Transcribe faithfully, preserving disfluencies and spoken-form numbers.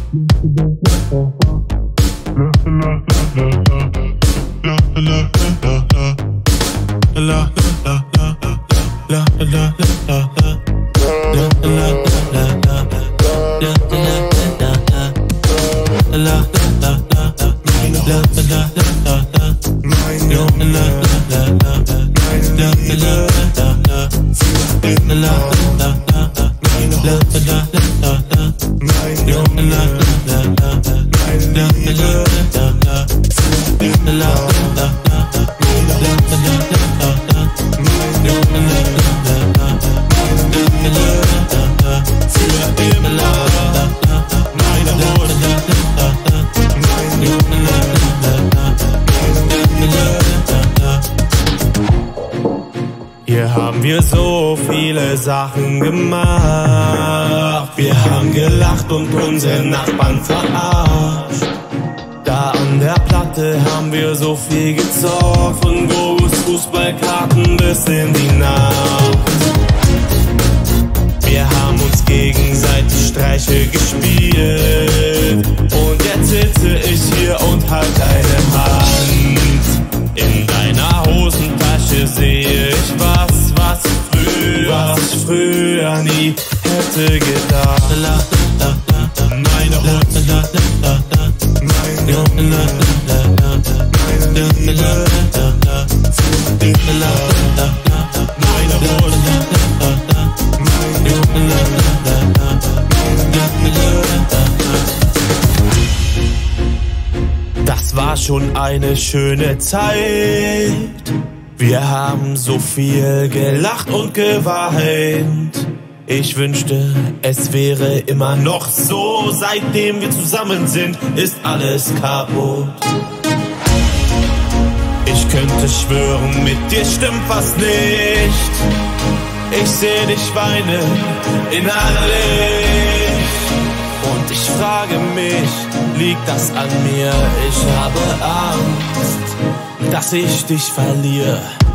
Hier haben wir so viele Sachen gemacht. Wir haben gelacht und unsere Nachbarn verarscht. Da an der Platte haben wir so viel gezockt, von Gogos Fußballkarten bis in die Nacht. Wir haben uns gegenseitig Streiche gespielt und jetzt sitze ich hier und halt deine Hand. In deiner Hosentasche sehe ich was, was früher, was ich früher nie hätte gedacht. Meine Hund, meine Hund, meine Liebe, meine Hund, das war schon eine schöne Zeit. Wir haben so viel gelacht und geweint. Ich wünschte, es wäre immer noch so. Seitdem wir zusammen sind, ist alles kaputt. Ich könnte schwören, mit dir stimmt was nicht. Ich seh dich weinen innerlich. Und ich frage mich, liegt das an mir? Ich habe Angst, dass ich dich verliere.